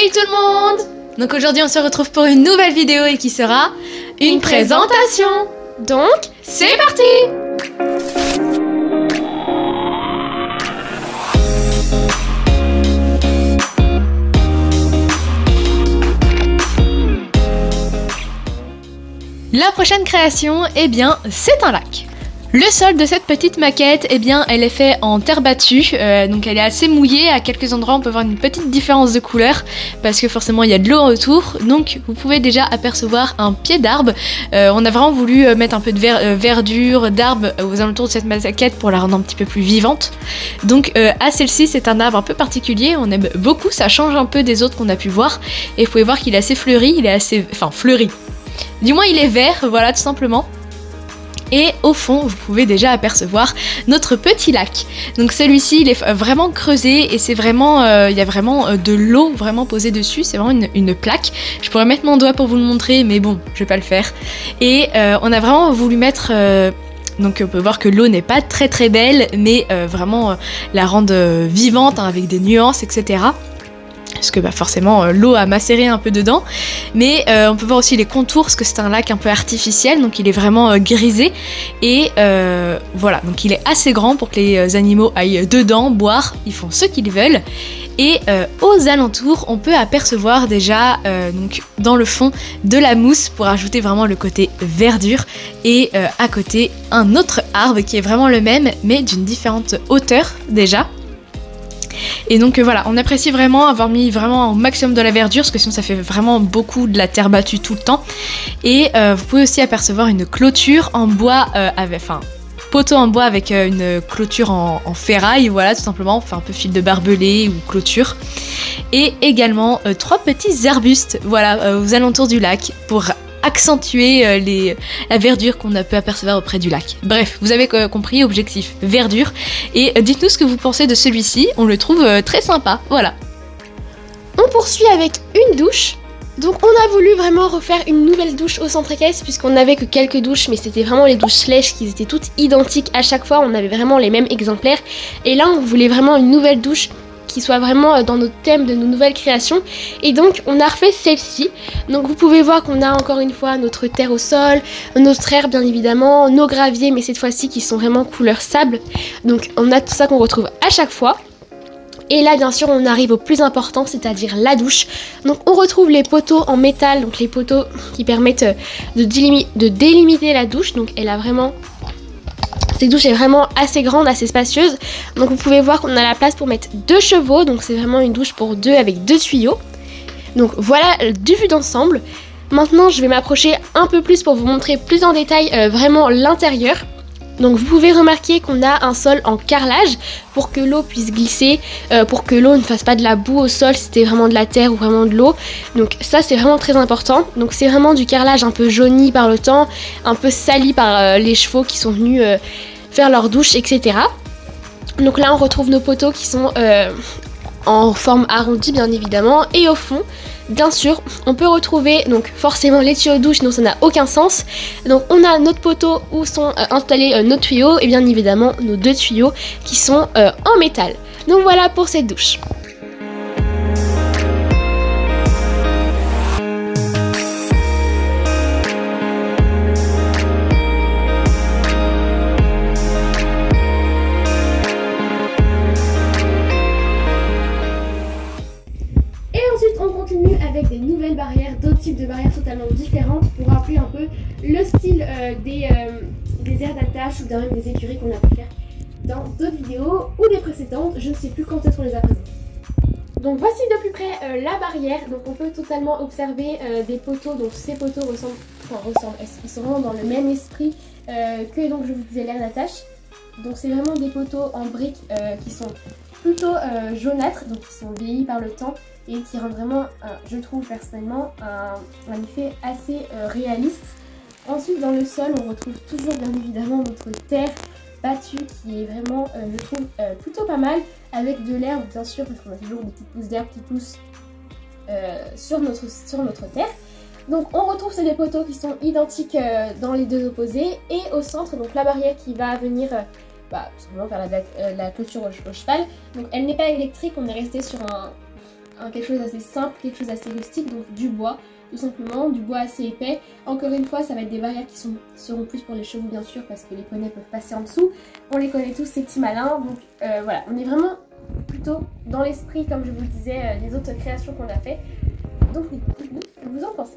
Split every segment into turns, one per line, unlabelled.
Hey tout le monde! Donc aujourd'hui on se retrouve pour une nouvelle vidéo et qui sera une présentation.
Donc,
C'est parti! La prochaine création, eh bien, c'est un lac. Le sol de cette petite maquette, eh bien, elle est faite en terre battue, donc elle est assez mouillée. À quelques endroits, on peut voir une petite différence de couleur parce que forcément, il y a de l'eau autour. Donc, vous pouvez déjà apercevoir un pied d'arbre. On a vraiment voulu mettre un peu de verdure, d'arbre aux alentours de cette maquette pour la rendre un petit peu plus vivante. Donc, à celle-ci, c'est un arbre un peu particulier. On aime beaucoup, ça change un peu des autres qu'on a pu voir. Et vous pouvez voir qu'il est assez fleuri, fleuri. Du moins, il est vert, voilà, tout simplement. Et au fond, vous pouvez déjà apercevoir notre petit lac. Donc celui-ci, il est vraiment creusé et c'est vraiment, il y a vraiment de l'eau vraiment posée dessus. C'est vraiment une plaque. Je pourrais mettre mon doigt pour vous le montrer, mais bon, je vais pas le faire. Et on a vraiment voulu mettre... donc on peut voir que l'eau n'est pas très très belle, mais vraiment la rendre vivante, hein, avec des nuances, etc. Parce que forcément l'eau a macéré un peu dedans, mais on peut voir aussi les contours parce que c'est un lac un peu artificiel, donc il est vraiment grisé et voilà, donc il est assez grand pour que les animaux aillent dedans boire, ils font ce qu'ils veulent. Et aux alentours on peut apercevoir déjà donc dans le fond de la mousse pour ajouter vraiment le côté verdure, et à côté un autre arbre qui est vraiment le même mais d'une différente hauteur déjà. Et donc voilà, on apprécie vraiment avoir mis vraiment au maximum de la verdure parce que sinon ça fait vraiment beaucoup de la terre battue tout le temps. Et vous pouvez aussi apercevoir une clôture en bois, poteau en bois avec une clôture en ferraille, voilà, tout simplement, enfin un peu fil de barbelé ou clôture. Et également 3 petits arbustes, voilà, aux alentours du lac pour accentuer la verdure qu'on a pu apercevoir auprès du lac. Bref, vous avez compris, objectif verdure. Et dites-nous ce que vous pensez de celui-ci, on le trouve très sympa, voilà.
on poursuit avec une douche. Donc on a voulu vraiment refaire une nouvelle douche au centre équestre puisqu'on n'avait que quelques douches, mais c'était vraiment les douches Sledge qui étaient toutes identiques à chaque fois, on avait vraiment les mêmes exemplaires. Et là on voulait vraiment une nouvelle douche qui soit vraiment dans notre thème de nos nouvelles créations, et donc on a refait celle-ci. Donc vous pouvez voir qu'on a encore une fois notre terre au sol, notre herbe bien évidemment, nos graviers mais cette fois-ci qui sont vraiment couleur sable. Donc on a tout ça qu'on retrouve à chaque fois. Et là bien sûr on arrive au plus important, c'est-à-dire la douche. Donc on retrouve les poteaux en métal, donc les poteaux qui permettent de délimiter la douche. Donc elle a vraiment... Cette douche est vraiment assez grande, assez spacieuse. Donc vous pouvez voir qu'on a la place pour mettre 2 chevaux. Donc c'est vraiment une douche pour 2 avec 2 tuyaux. Donc voilà du vue d'ensemble. Maintenant je vais m'approcher un peu plus pour vous montrer plus en détail vraiment l'intérieur. Donc vous pouvez remarquer qu'on a un sol en carrelage pour que l'eau puisse glisser, pour que l'eau ne fasse pas de la boue au sol si c'était vraiment de la terre ou vraiment de l'eau. Donc ça c'est vraiment très important. Donc c'est vraiment du carrelage un peu jauni par le temps, un peu sali par les chevaux qui sont venus faire leur douche, etc. Donc là on retrouve nos poteaux qui sont en forme arrondie bien évidemment, et au fond bien sûr on peut retrouver donc forcément les tuyaux de douche, sinon ça n'a aucun sens. Donc on a notre poteau où sont installés nos tuyaux et bien évidemment nos 2 tuyaux qui sont en métal. Donc voilà pour cette douche. Avec des nouvelles barrières, d'autres types de barrières totalement différentes pour rappeler un peu le style des aires d'attache ou même des écuries qu'on a pu faire dans d'autres vidéos ou des précédentes, je ne sais plus quand est-ce qu'on les a présentées. Donc voici de plus près la barrière. Donc on peut totalement observer des poteaux. Donc ces poteaux ils sont vraiment dans le même esprit que donc je vous disais l'aire d'attache. Donc c'est vraiment des poteaux en briques qui sont plutôt jaunâtres, donc qui sont vieillis par le temps et qui rendent vraiment, je trouve personnellement, un effet assez réaliste. Ensuite dans le sol on retrouve toujours bien évidemment notre terre battue qui est vraiment, je trouve, plutôt pas mal, avec de l'herbe bien sûr parce qu'on a toujours des petites pousses d'herbe qui poussent sur notre terre. Donc on retrouve ces deux poteaux qui sont identiques dans les deux opposés, et au centre donc la barrière qui va venir tout simplement faire la clôture au cheval. Donc elle n'est pas électrique, on est resté sur quelque chose d'assez simple, quelque chose d'assez rustique, donc du bois, tout simplement, du bois assez épais. Encore une fois, ça va être des barrières qui seront plus pour les chevaux bien sûr, parce que les poneys peuvent passer en dessous. On les connaît tous, ces petits malins, donc voilà, on est vraiment plutôt dans l'esprit, comme je vous le disais, des autres créations qu'on a fait. Donc dites-nous ce que vous en pensez.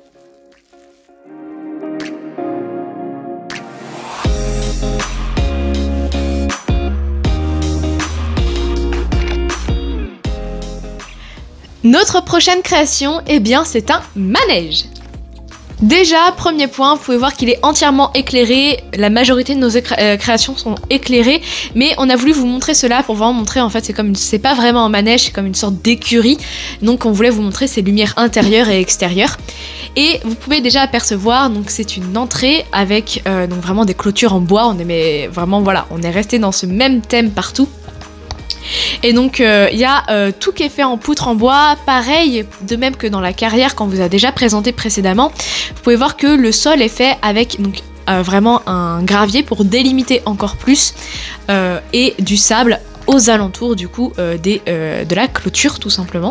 Notre prochaine création, eh bien, c'est un manège. Déjà, premier point, vous pouvez voir qu'il est entièrement éclairé. La majorité de nos créations sont éclairées, mais on a voulu vous montrer cela pour vraiment montrer, en fait, c'est pas vraiment un manège, c'est comme une sorte d'écurie. Donc, on voulait vous montrer ces lumières intérieures et extérieures. Et vous pouvez déjà apercevoir, donc c'est une entrée avec donc vraiment des clôtures en bois. On aimait vraiment, voilà, on est resté dans ce même thème partout. Et donc il y a tout qui est fait en poutre en bois, pareil, de même que dans la carrière qu'on vous a déjà présenté précédemment. Vous pouvez voir que le sol est fait avec donc, vraiment un gravier pour délimiter encore plus et du sable aux alentours du coup de la clôture tout simplement.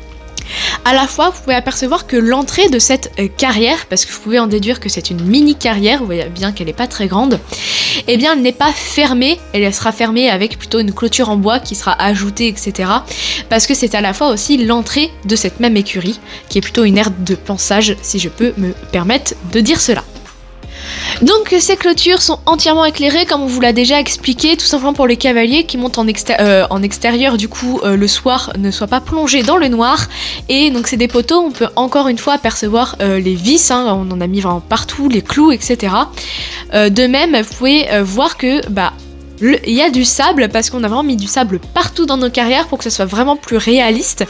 À la fois, vous pouvez apercevoir que l'entrée de cette carrière, parce que vous pouvez en déduire que c'est une mini carrière, vous voyez bien qu'elle n'est pas très grande, eh bien elle n'est pas fermée, elle sera fermée avec plutôt une clôture en bois qui sera ajoutée, etc. Parce que c'est à la fois aussi l'entrée de cette même écurie, qui est plutôt une aire de pansage, si je peux me permettre de dire cela. Donc ces clôtures sont entièrement éclairées comme on vous l'a déjà expliqué, tout simplement pour les cavaliers qui montent en extérieur du coup le soir ne soient pas plongés dans le noir. Et donc c'est des poteaux, on peut encore une fois apercevoir les vis, hein, on en a mis vraiment partout, les clous, etc. De même vous pouvez voir que il y a du sable parce qu'on a vraiment mis du sable partout dans nos carrières pour que ce soit vraiment plus réaliste.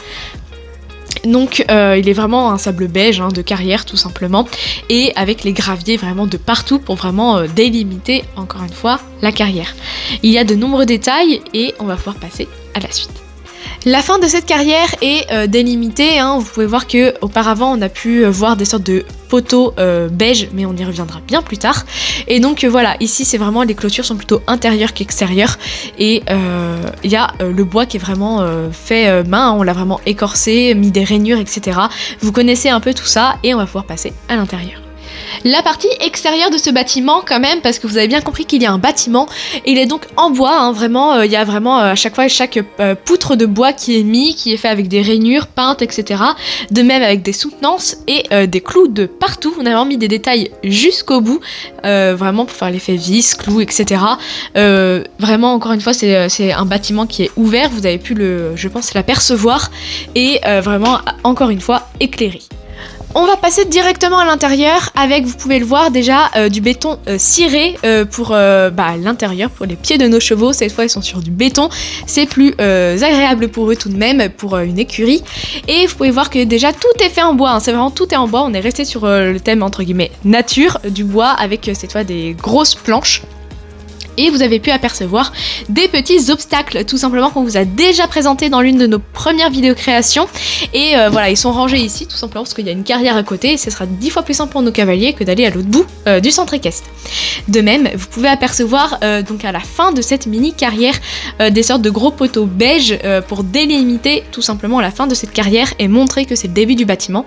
Donc il est vraiment un sable beige hein, de carrière tout simplement, et avec les graviers vraiment de partout pour vraiment délimiter encore une fois la carrière. Il y a de nombreux détails et on va pouvoir passer à la suite. La fin de cette carrière est délimitée, hein. Vous pouvez voir que auparavant on a pu voir des sortes de poteaux beige, mais on y reviendra bien plus tard. Et donc voilà, ici c'est vraiment, les clôtures sont plutôt intérieures qu'extérieures, et il y a le bois qui est vraiment fait main, hein. On l'a vraiment écorcé, mis des rainures, etc. Vous connaissez un peu tout ça et on va pouvoir passer à l'intérieur. La partie extérieure de ce bâtiment quand même, parce que vous avez bien compris qu'il y a un bâtiment, il est donc en bois, hein, vraiment, il y a vraiment à chaque fois chaque poutre de bois qui est mis, qui est fait avec des rainures peintes, etc. De même avec des soutenances et des clous de partout. On a vraiment mis des détails jusqu'au bout, vraiment pour faire l'effet vis, clous, etc. Vraiment, encore une fois, c'est un bâtiment qui est ouvert, vous avez pu je pense l'apercevoir, et vraiment, encore une fois, éclairé. On va passer directement à l'intérieur avec, vous pouvez le voir déjà, du béton ciré pour l'intérieur, pour les pieds de nos chevaux. Cette fois ils sont sur du béton, c'est plus agréable pour eux tout de même, pour une écurie. Et vous pouvez voir que déjà tout est fait en bois, hein. C'est vraiment tout est en bois, on est resté sur le thème entre guillemets nature du bois, avec cette fois des grosses planches. Et vous avez pu apercevoir des petits obstacles tout simplement qu'on vous a déjà présenté dans l'une de nos premières vidéos créations. Et voilà, ils sont rangés ici tout simplement parce qu'il y a une carrière à côté et ce sera 10 fois plus simple pour nos cavaliers que d'aller à l'autre bout du centre équestre. De même, vous pouvez apercevoir donc à la fin de cette mini carrière des sortes de gros poteaux beige pour délimiter tout simplement la fin de cette carrière et montrer que c'est le début du bâtiment.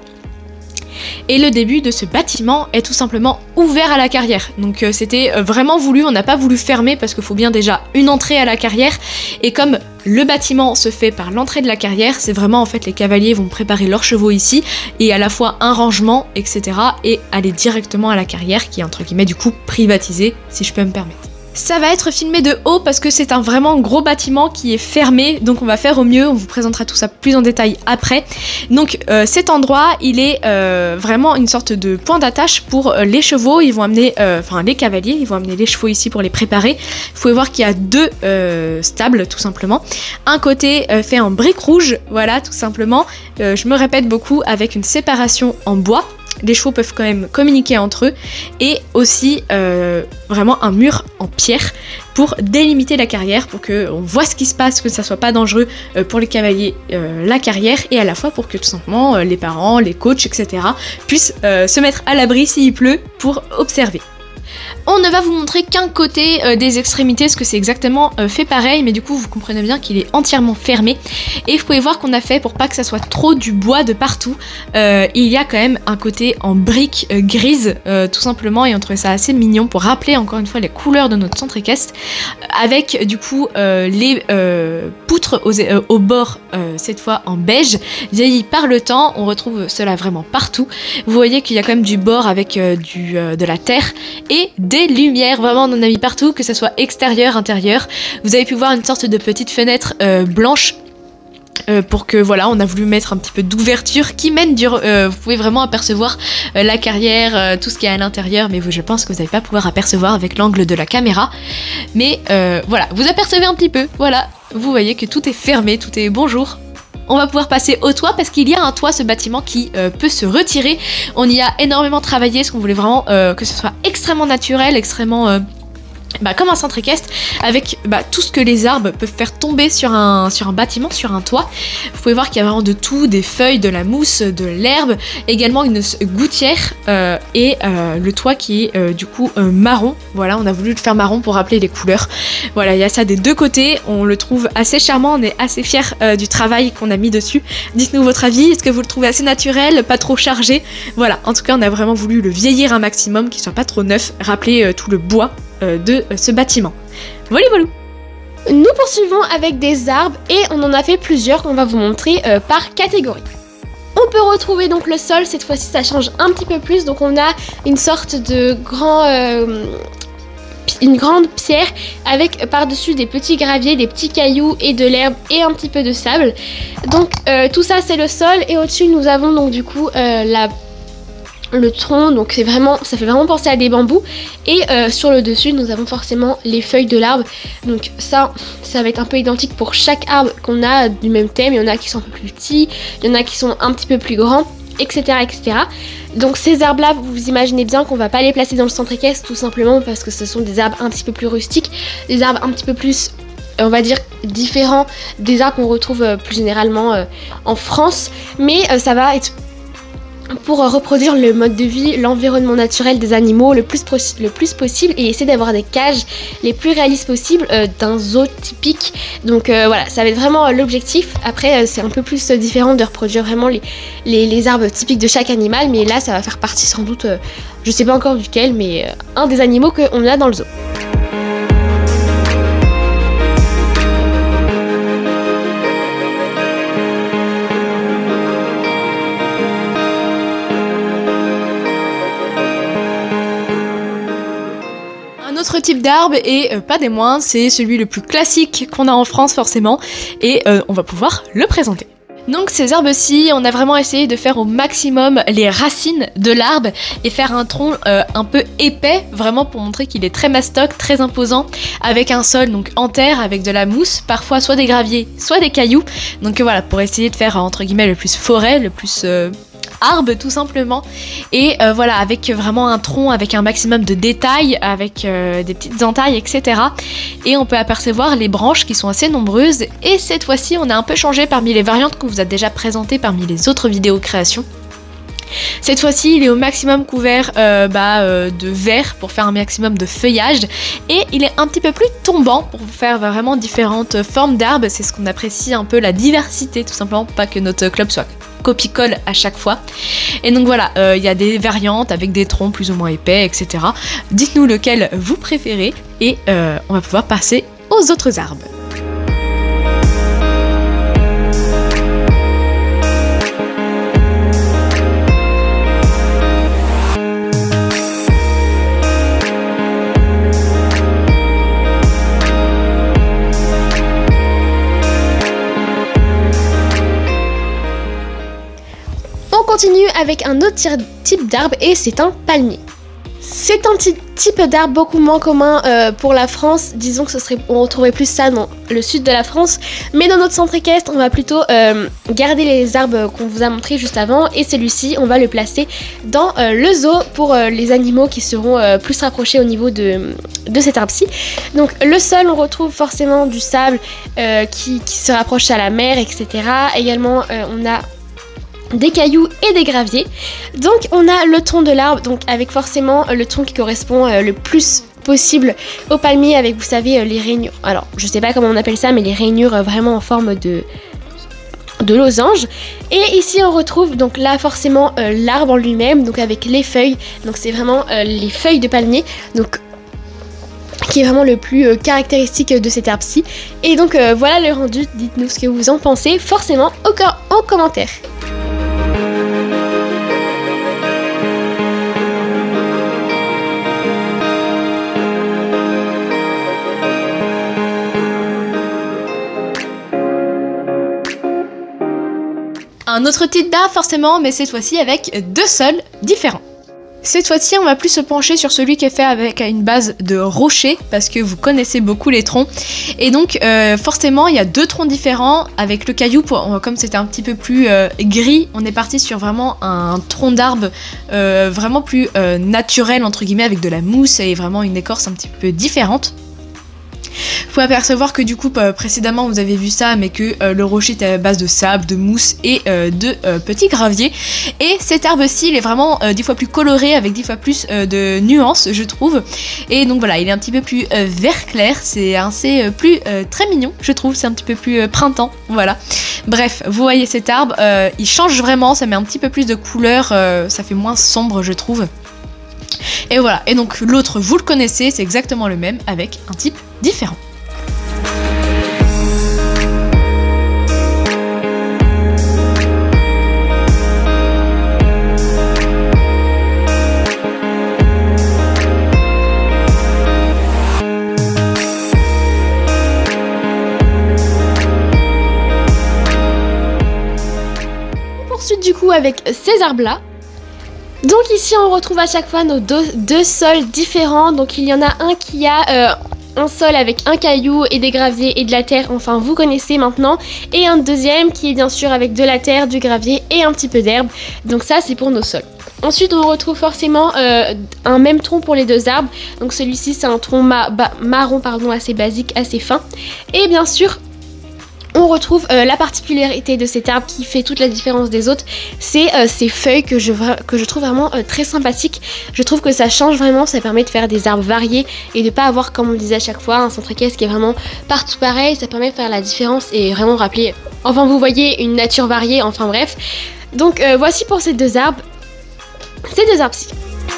Et le début de ce bâtiment est tout simplement ouvert à la carrière. Donc c'était vraiment voulu, on n'a pas voulu fermer parce qu'il faut bien déjà une entrée à la carrière. Et comme le bâtiment se fait par l'entrée de la carrière, c'est vraiment en fait les cavaliers vont préparer leurs chevaux ici et à la fois un rangement, etc. et aller directement à la carrière qui est entre guillemets du coup privatisée, si je peux me permettre. Ça va être filmé de haut parce que c'est un vraiment gros bâtiment qui est fermé, donc on va faire au mieux, on vous présentera tout ça plus en détail après. Donc cet endroit, il est vraiment une sorte de point d'attache pour les chevaux, ils vont amener, les cavaliers, ils vont amener les chevaux ici pour les préparer. Vous pouvez voir qu'il y a deux stables tout simplement. Un côté fait en briques rouges, voilà tout simplement, je me répète beaucoup, avec une séparation en bois. Les chevaux peuvent quand même communiquer entre eux, et aussi vraiment un mur en pierre pour délimiter la carrière, pour qu'on voit ce qui se passe, que ça soit pas dangereux pour les cavaliers la carrière, et à la fois pour que tout simplement les parents, les coachs, etc. puissent se mettre à l'abri s'il pleut pour observer. On ne va vous montrer qu'un côté des extrémités, parce que c'est exactement fait pareil, mais du coup vous comprenez bien qu'il est entièrement fermé. Et vous pouvez voir qu'on a fait, pour pas que ça soit trop du bois de partout, il y a quand même un côté en briques grises, tout simplement, et on trouvait ça assez mignon pour rappeler encore une fois les couleurs de notre centre équestre, avec du coup les poutres au bord, cette fois en beige, vieilli par le temps. On retrouve cela vraiment partout. Vous voyez qu'il y a quand même du bord avec de la terre et des lumières, vraiment on en a mis partout, que ce soit extérieur, intérieur. Vous avez pu voir une sorte de petite fenêtre blanche pour que voilà, on a voulu mettre un petit peu d'ouverture qui mène vous pouvez vraiment apercevoir la carrière, tout ce qui est à l'intérieur, mais je pense que vous n'allez pas pouvoir apercevoir avec l'angle de la caméra, mais voilà, vous apercevez un petit peu, voilà, vous voyez que tout est fermé, tout est bonjour. On va pouvoir passer au toit parce qu'il y a un toit, ce bâtiment qui peut se retirer. On y a énormément travaillé parce qu'on voulait vraiment que ce soit extrêmement naturel, extrêmement comme un centre équestre, avec tout ce que les arbres peuvent faire tomber sur un bâtiment, sur un toit. Vous pouvez voir qu'il y a vraiment de tout, des feuilles, de la mousse, de l'herbe, également une gouttière et le toit qui est du coup marron. Voilà, on a voulu le faire marron pour rappeler les couleurs. Voilà, il y a ça des deux côtés, on le trouve assez charmant, on est assez fiers du travail qu'on a mis dessus. Dites-nous votre avis, est-ce que vous le trouvez assez naturel, pas trop chargé? Voilà, en tout cas on a vraiment voulu le vieillir un maximum, qu'il soit pas trop neuf, rappeler tout le bois de ce bâtiment. Voilà, voilà.
Nous poursuivons avec des arbres et on en a fait plusieurs qu'on va vous montrer par catégorie. On peut retrouver donc le sol, cette fois-ci ça change un petit peu plus, donc on a une sorte de une grande pierre avec par-dessus des petits graviers, des petits cailloux et de l'herbe et un petit peu de sable. Donc tout ça c'est le sol, et au-dessus nous avons donc du coup le tronc, donc ça fait vraiment penser à des bambous, et sur le dessus nous avons forcément les feuilles de l'arbre. Donc ça va être un peu identique pour chaque arbre qu'on a du même thème. Il y en a qui sont un peu plus petits, il y en a qui sont un petit peu plus grands, etc. etc. Donc ces arbres là, vous imaginez bien qu'on va pas les placer dans le centre équestre, tout simplement parce que ce sont des arbres un petit peu plus rustiques, des arbres un petit peu plus, on va dire, différents des arbres qu'on retrouve plus généralement en France, mais ça va être pour reproduire le mode de vie, l'environnement naturel des animaux le plus possible, et essayer d'avoir des cages les plus réalistes possibles d'un zoo typique. Donc voilà, ça va être vraiment l'objectif. Après c'est un peu plus différent de reproduire vraiment les arbres typiques de chaque animal, mais là ça va faire partie sans doute, je sais pas encore duquel, mais un des animaux qu'on a dans le zoo.
Autre type d'arbre, et pas des moindres, c'est celui le plus classique qu'on a en France forcément, et on va pouvoir le présenter. Donc ces arbres-ci, on a vraiment essayé de faire au maximum les racines de l'arbre et faire un tronc un peu épais, vraiment pour montrer qu'il est très mastoc, très imposant, avec un sol donc en terre, avec de la mousse, parfois soit des graviers, soit des cailloux. Donc voilà, pour essayer de faire entre guillemets le plus forêt, le plus arbre tout simplement, et voilà, avec vraiment un tronc avec un maximum de détails, avec des petites entailles, etc. Et on peut apercevoir les branches qui sont assez nombreuses, et cette fois-ci on a un peu changé parmi les variantes qu'on vous a déjà présentées parmi les autres vidéos créations. Cette fois-ci il est au maximum couvert de vert pour faire un maximum de feuillage, et il est un petit peu plus tombant pour faire vraiment différentes formes d'arbres. C'est ce qu'on apprécie un peu, la diversité tout simplement, pas que notre club soit copie-colle à chaque fois. Et donc voilà, il y a des variantes avec des troncs plus ou moins épais, etc. Dites-nous lequel vous préférez, et on va pouvoir passer aux autres arbres.
On continue avec un autre type d'arbre, et c'est un palmier. C'est un type d'arbre beaucoup moins commun pour la France. Disons que on retrouverait plus ça dans le sud de la France, mais dans notre centre équestre on va plutôt garder les arbres qu'on vous a montrés juste avant, et celui-ci on va le placer dans le zoo pour les animaux qui seront plus rapprochés au niveau de cet arbre-ci. Donc le sol, on retrouve forcément du sable qui se rapproche à la mer, etc. Également on a des cailloux et des graviers. Donc on a le tronc de l'arbre, donc avec forcément le tronc qui correspond le plus possible au palmier, avec, vous savez, les rainures. Alors je sais pas comment on appelle ça, mais les rainures vraiment en forme de losange. Et ici on retrouve donc là forcément l'arbre en lui-même, donc avec les feuilles. Donc c'est vraiment les feuilles de palmier, donc qui est vraiment le plus caractéristique de cet arbre-ci. Et donc voilà le rendu, dites-nous ce que vous en pensez forcément en commentaire.
Un autre type d'arbre forcément, mais cette fois-ci avec 2 sols différents. Cette fois-ci, on va plus se pencher sur celui qui est fait avec une base de rocher, parce que vous connaissez beaucoup les troncs. Et donc, forcément, il y a 2 troncs différents. Avec le caillou, comme c'était un petit peu plus gris, on est parti sur vraiment un tronc d'arbre vraiment plus naturel, entre guillemets, avec de la mousse et vraiment une écorce un petit peu différente. Vous pouvez apercevoir que du coup précédemment vous avez vu ça, mais que le rocher est à base de sable, de mousse et de petits graviers. Et cet arbre-ci il est vraiment 10 fois plus coloré, avec 10 fois plus de nuances je trouve. Et donc voilà, il est un petit peu plus vert clair, c'est assez plus très mignon je trouve, c'est un petit peu plus printemps, voilà. Bref, vous voyez cet arbre, il change vraiment, ça met un petit peu plus de couleur, ça fait moins sombre je trouve. Et voilà, et donc l'autre vous le connaissez, c'est exactement le même avec un type différent.
On poursuit du coup avec ces arbres là. Donc ici on retrouve à chaque fois nos deux sols différents. Donc il y en a un qui a un sol avec un caillou et des graviers et de la terre, enfin vous connaissez maintenant. Et un deuxième qui est bien sûr avec de la terre, du gravier et un petit peu d'herbe. Donc ça c'est pour nos sols. Ensuite on retrouve forcément un même tronc pour les 2 arbres. Donc celui-ci c'est un tronc marron assez basique, assez fin. Et bien sûr on retrouve la particularité de cet arbre qui fait toute la différence des autres, c'est ces feuilles que je trouve vraiment très sympathiques. Je trouve que ça change vraiment, ça permet de faire des arbres variés et de pas avoir, comme on disait à chaque fois, un centre équestre qui est vraiment partout pareil. Ça permet de faire la différence et vraiment rappeler, enfin vous voyez, une nature variée, enfin bref. Donc voici pour ces 2 arbres, ces 2 arbres-ci.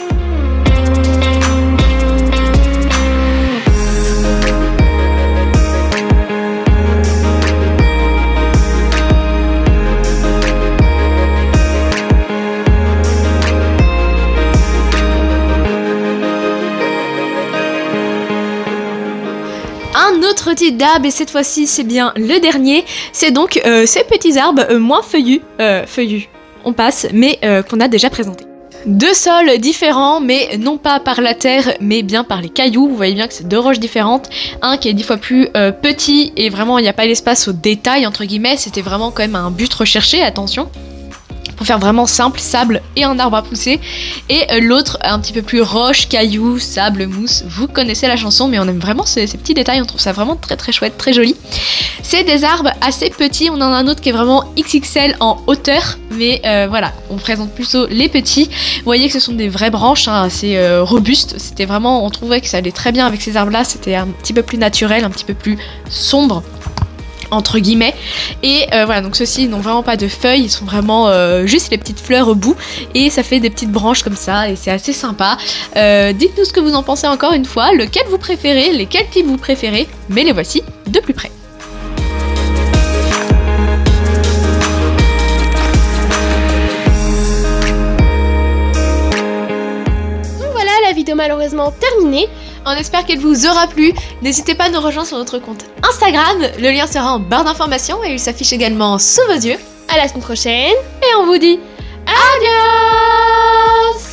Un autre type d'arbre, et cette fois-ci c'est bien le dernier, c'est donc ces petits arbres moins feuillus, on passe, mais qu'on a déjà présenté. 2 sols différents, mais non pas par la terre, mais bien par les cailloux. Vous voyez bien que c'est 2 roches différentes. Un qui est 10 fois plus petit, et vraiment il n'y a pas l'espace au détail, entre guillemets. C'était vraiment quand même un but recherché, attention. Pour faire vraiment simple, sable et un arbre à pousser. Et l'autre un petit peu plus roche, caillou, sable, mousse. Vous connaissez la chanson, mais on aime vraiment ces petits détails. On trouve ça vraiment très très chouette, très joli. C'est des arbres assez petits. On en a un autre qui est vraiment XXL en hauteur. Mais voilà, on présente plutôt les petits. Vous voyez que ce sont des vraies branches, hein, assez robustes. C'était vraiment, on trouvait que ça allait très bien avec ces arbres là. C'était un petit peu plus naturel, un petit peu plus sombre, entre guillemets. Et voilà, donc ceux-ci n'ont vraiment pas de feuilles, ils sont vraiment juste les petites fleurs au bout, et ça fait des petites branches comme ça, et c'est assez sympa. Dites-nous ce que vous en pensez encore une fois, lequel vous préférez, lesquels types vous préférez, mais les voici de plus près.
La vidéo malheureusement terminée.
On espère qu'elle vous aura plu. N'hésitez pas à nous rejoindre sur notre compte Instagram. Le lien sera en barre d'informations et il s'affiche également sous vos yeux.
À la semaine prochaine.
Et on vous dit adios!